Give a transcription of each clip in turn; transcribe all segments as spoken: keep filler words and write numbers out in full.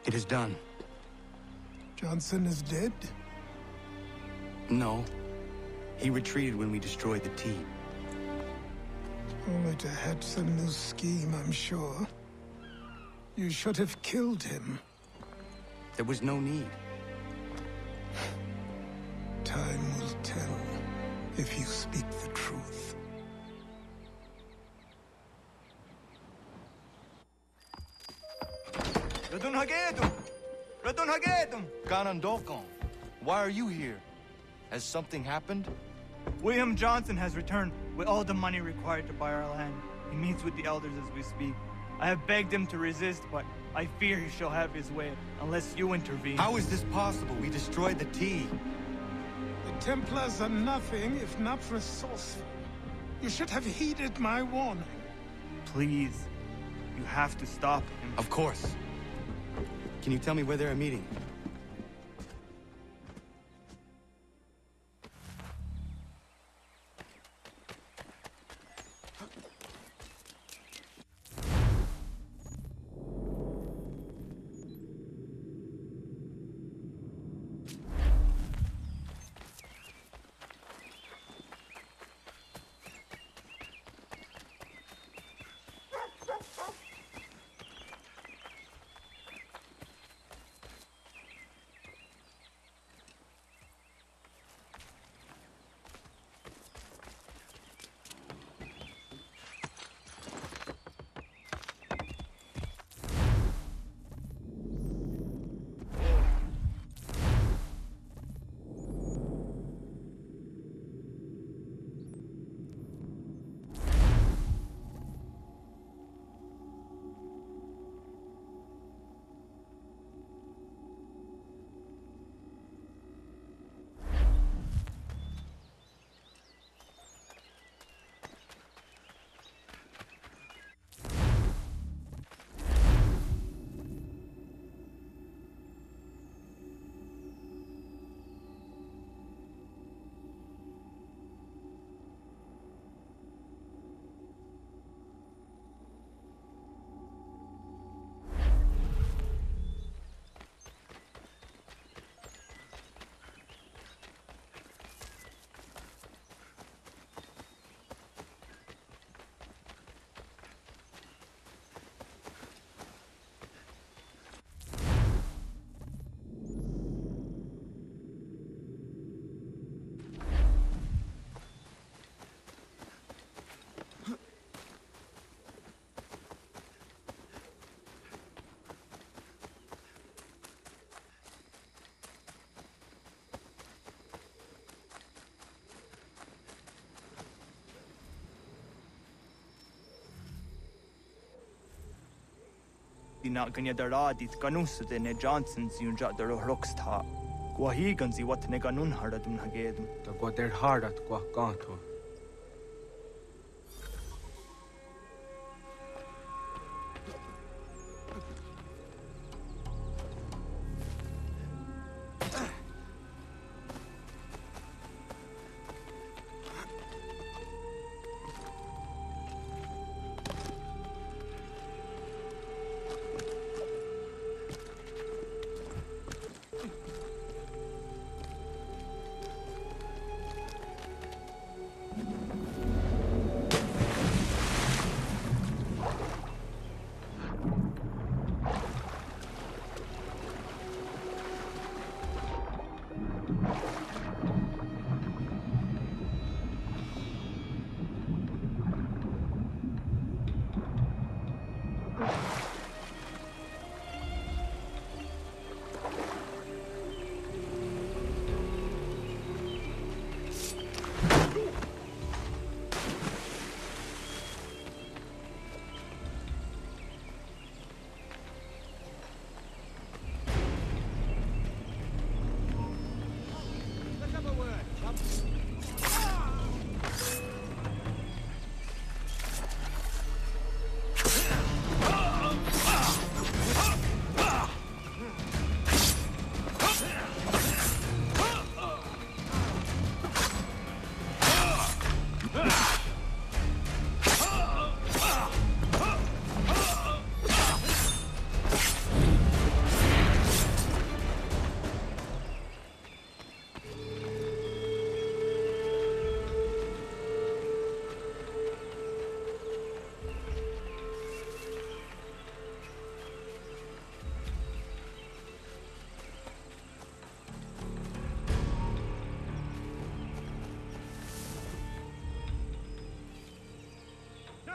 It is done. Johnson is dead? No. He retreated when we destroyed the T. Only to hatch some new scheme, I'm sure. You should have killed him. There was no need. Time will tell if you speak the truth. Radun Hagedum! Radun Hagedum! Ganondokon, why are you here? Has something happened? William Johnson has returned with all the money required to buy our land. He meets with the elders as we speak. I have begged him to resist, but I fear he shall have his way unless you intervene. How is this possible? We destroyed the T. The Templars are nothing if not resourceful. You should have heeded my warning. Please, you have to stop him. Of course. Can you tell me where they're meeting? Dina ganya daradit kanus de ne Johnsons yunja der rocksta. Gwahigan zi wat ne ganun haradun hagedum. Da gwa der hardat gwa ganto.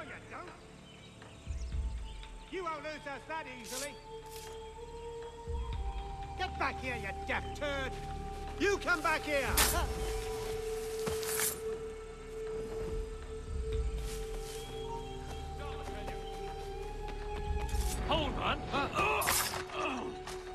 you don't. You won't lose us that easily. Get back here, you deaf turd! You come back here! Hold on. Uh, oh, oh.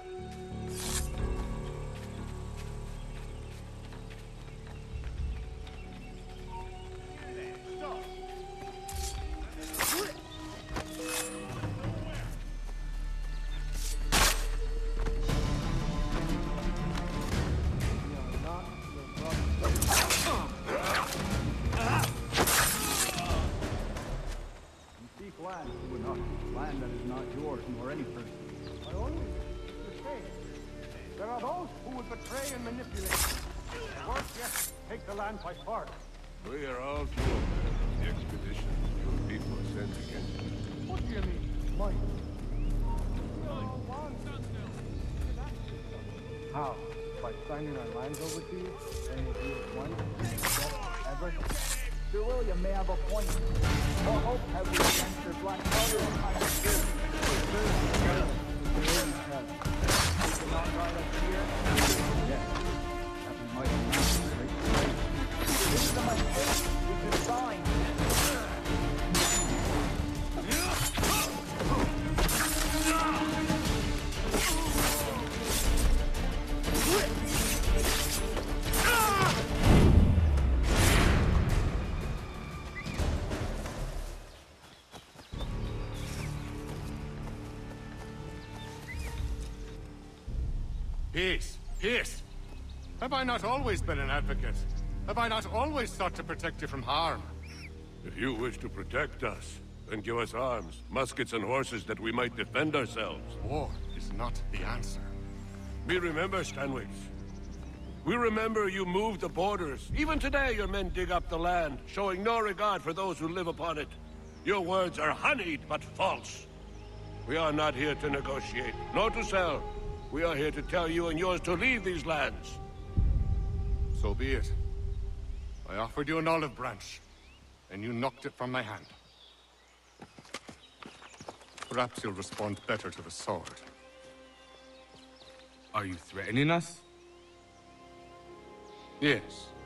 Land you would not land that is not yours nor any person. I only betray. There are those who would betray and manipulate. Worse yet, take the land by force. We are all too aware of the expedition your people sent against us. What do you mean, Mike? How? By signing our lands over to you? Saying that you have won? Ever? Sir William may have a point. What hope have we against their black brother and kind of spirit? They cannot ride us here? Yes. That we might not break. This is a mistake. We can sign. Peace, peace. Have I not always been an advocate? Have I not always sought to protect you from harm? If you wish to protect us, then give us arms, muskets and horses that we might defend ourselves. War is not the answer. We remember, Stanwix. We remember you moved the borders. Even today your men dig up the land, showing no regard for those who live upon it. Your words are honeyed, but false. We are not here to negotiate, nor to sell. We are here to tell you and yours to leave these lands. So be it. I offered you an olive branch, and you knocked it from my hand. Perhaps you'll respond better to the sword. Are you threatening us? Yes.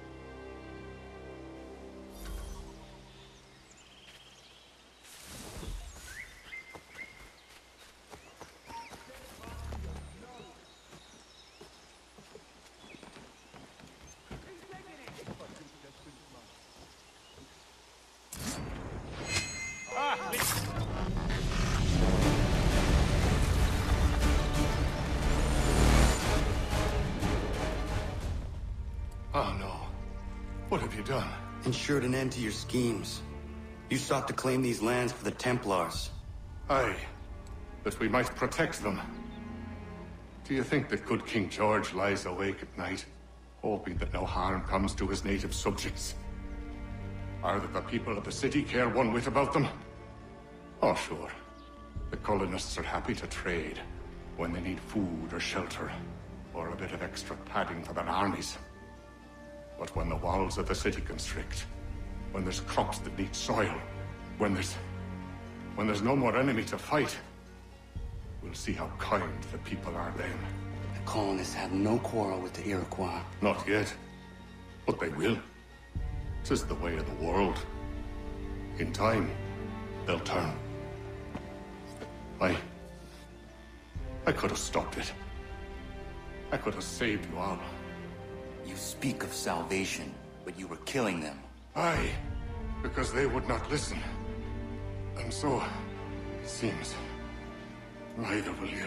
Oh no. What have you done? Ensured an end to your schemes. You sought to claim these lands for the Templars. Aye. That we might protect them. Do you think that good King George lies awake at night, hoping that no harm comes to his native subjects? Or that the people of the city care one whit about them? Oh, sure. The colonists are happy to trade when they need food or shelter, or a bit of extra padding for their armies. But when the walls of the city constrict, when there's crops that need soil, when there's... when there's no more enemy to fight, we'll see how kind the people are then. The colonists have no quarrel with the Iroquois. Not yet, but they will. 'Tis the way of the world. In time, they'll turn. I... I could have stopped it. I could have saved you all. You speak of salvation, but you were killing them. Aye, because they would not listen. And so, it seems, neither will you.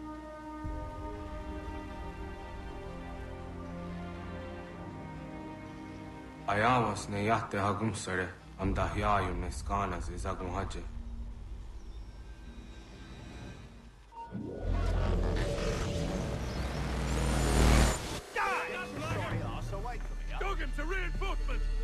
Ayawas ne yate hagum sare, am dahyayu ne skanas izagum haje. Duggan's a reinforcement!